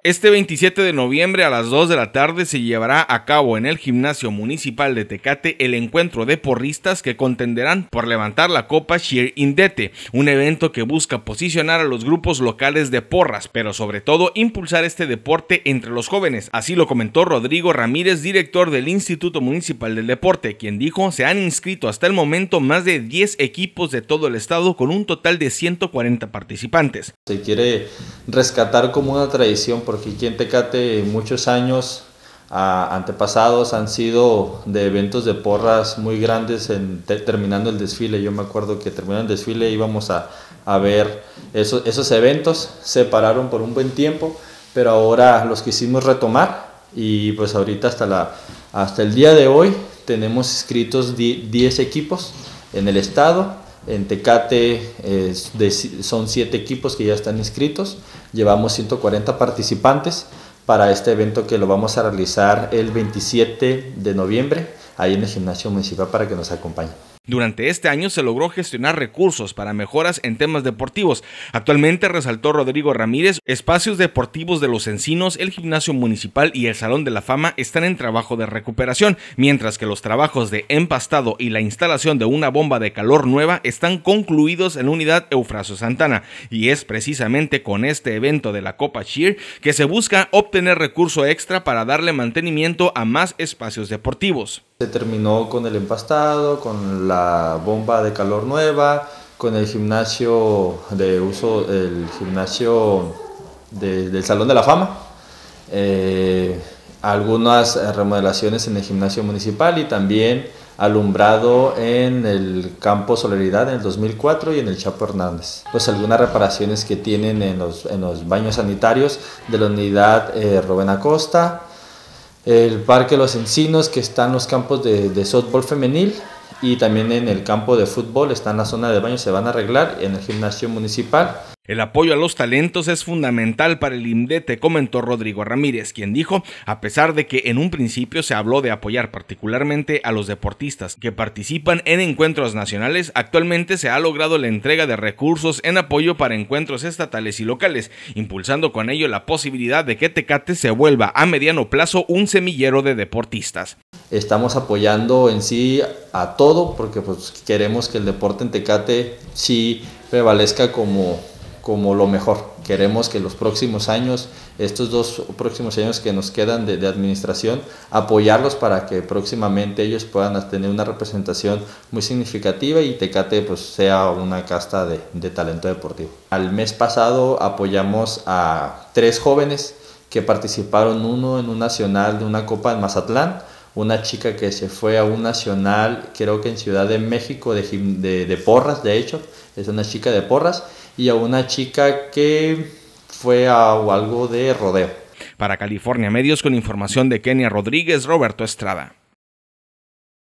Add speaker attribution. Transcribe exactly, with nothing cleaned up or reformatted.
Speaker 1: Este veintisiete de noviembre a las dos de la tarde se llevará a cabo en el Gimnasio Municipal de Tecate el encuentro de porristas que contenderán por levantar la Copa Cheer Indete, un evento que busca posicionar a los grupos locales de porras, pero sobre todo impulsar este deporte entre los jóvenes. Así lo comentó Rodrigo Ramírez, director del Instituto Municipal del Deporte, quien dijo se han inscrito hasta el momento más de diez equipos de todo el estado con un total de ciento cuarenta participantes.
Speaker 2: Se quiere rescatar como una tradición porque aquí en Tecate muchos años a, antepasados han sido de eventos de porras muy grandes en, te, terminando el desfile. Yo me acuerdo que terminando el desfile íbamos a, a ver eso, esos eventos, se pararon por un buen tiempo, pero ahora los quisimos retomar y pues ahorita hasta, la, hasta el día de hoy tenemos inscritos diez equipos en el estado. En Tecate eh, de, son siete equipos que ya están inscritos, llevamos ciento cuarenta participantes para este evento que lo vamos a realizar el veintisiete de noviembre, ahí en el Gimnasio Municipal para que nos acompañen.
Speaker 1: Durante este año se logró gestionar recursos para mejoras en temas deportivos. Actualmente, resaltó Rodrigo Ramírez, espacios deportivos de Los Encinos, el Gimnasio Municipal y el Salón de la Fama están en trabajo de recuperación, mientras que los trabajos de empastado y la instalación de una bomba de calor nueva están concluidos en la unidad Eufrasio Santana. Y es precisamente con este evento de la Copa Cheer que se busca obtener recurso extra para darle mantenimiento a más espacios deportivos.
Speaker 2: Se terminó con el empastado, con la bomba de calor nueva, con el gimnasio de uso, el gimnasio de, del Salón de la Fama, eh, algunas remodelaciones en el gimnasio municipal y también alumbrado en el campo Solaridad en el dos mil cuatro y en el Chapo Hernández. Pues algunas reparaciones que tienen en los, en los baños sanitarios de la unidad eh, Rubén Acosta, el Parque Los Encinos, que están los campos de, de softball femenil, y también en el campo de fútbol está en la zona de baño, se van a arreglar en el gimnasio municipal.
Speaker 1: El apoyo a los talentos es fundamental para el IMDETE, comentó Rodrigo Ramírez, quien dijo, a pesar de que en un principio se habló de apoyar particularmente a los deportistas que participan en encuentros nacionales, actualmente se ha logrado la entrega de recursos en apoyo para encuentros estatales y locales, impulsando con ello la posibilidad de que Tecate se vuelva a mediano plazo un semillero de deportistas.
Speaker 2: Estamos apoyando en sí a todo porque pues queremos que el deporte en Tecate sí prevalezca como como lo mejor. Queremos que los próximos años, estos dos próximos años que nos quedan de, de administración, apoyarlos para que próximamente ellos puedan tener una representación muy significativa y Tecate pues sea una casta de, de talento deportivo. Al mes pasado apoyamos a tres jóvenes que participaron, uno en un nacional de una copa en Mazatlán, una chica que se fue a un nacional, creo que en Ciudad de México, de, de, de porras, de hecho, es una chica de porras, y a una chica que fue a algo de rodeo.
Speaker 1: Para California Medios, con información de Kenia Rodríguez, Roberto Estrada.